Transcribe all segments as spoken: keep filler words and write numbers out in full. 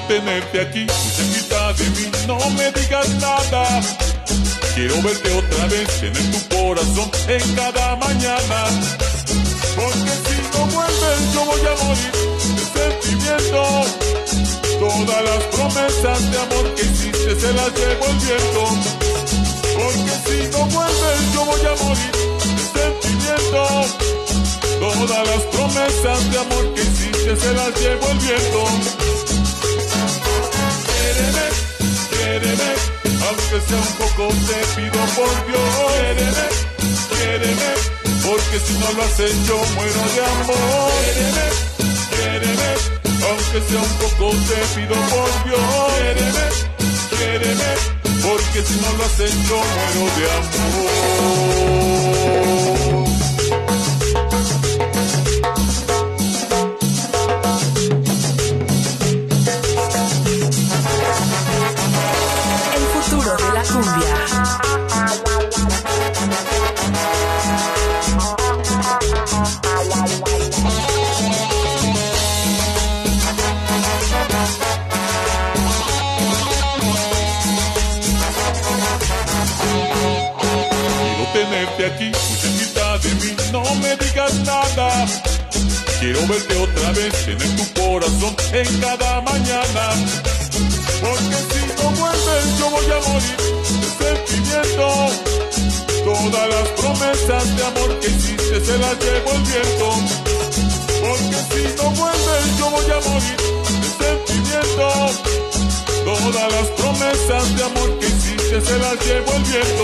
tenerte aquí, muy cerquita de mí, no me digas nada. Quiero verte otra vez, tener tu corazón en cada mañana. Porque si no vuelves yo voy a morir de sentimiento. Todas las promesas de amor que hiciste se las llevo el viento. Porque si no vuelves yo voy a morir de sentimiento. Todas las promesas de amor que hiciste se las llevo el viento. Quiéreme, quiéreme, aunque sea un poco te pido por Dios. Quiéreme, quiéreme, porque si no lo haces yo muero de amor. Quiéreme, quiéreme, aunque sea un poco te pido por Dios. Quiéreme, quiéreme, porque si no lo haces yo muero de amor. De la cumbia. Quiero tenerte aquí, muy cerquita de mí, no me digas nada. Quiero verte otra vez, tener tu corazón en cada mañana. Porque si no vuelves yo voy a morir de sentimiento. Todas las promesas de amor que hiciste se las llevo el viento. Porque si no vuelves yo voy a morir de sentimiento. Todas las promesas de amor que hiciste se las llevo el viento.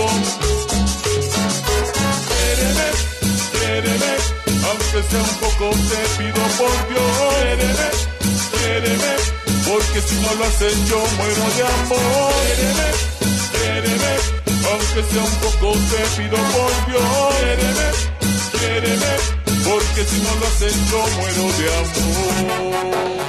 Quiéreme, quiéreme, aunque sea un poco te pido por Dios. Quiéreme, quiéreme, porque si no lo haces yo muero de amor. Quiéreme, quiéreme, aunque sea un poco te pido por Dios. Quiéreme, quiéreme, porque si no lo haces yo muero de amor.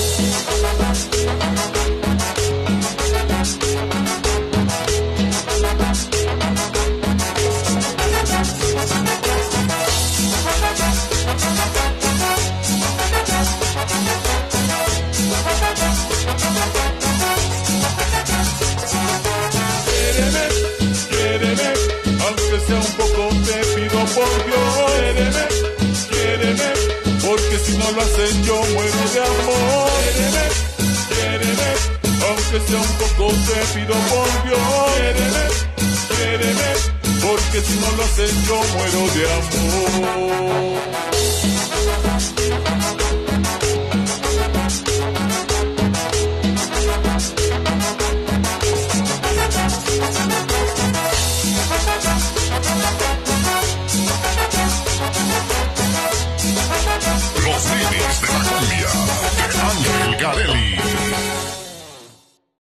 Sea un poco te pido por Dios. Quiéreme, quiéreme, porque si no lo haces yo muero de amor. Quiéreme, quiéreme, aunque sea un poco te pido por Dios. Quiéreme, quiéreme, porque si no lo haces yo muero de amor.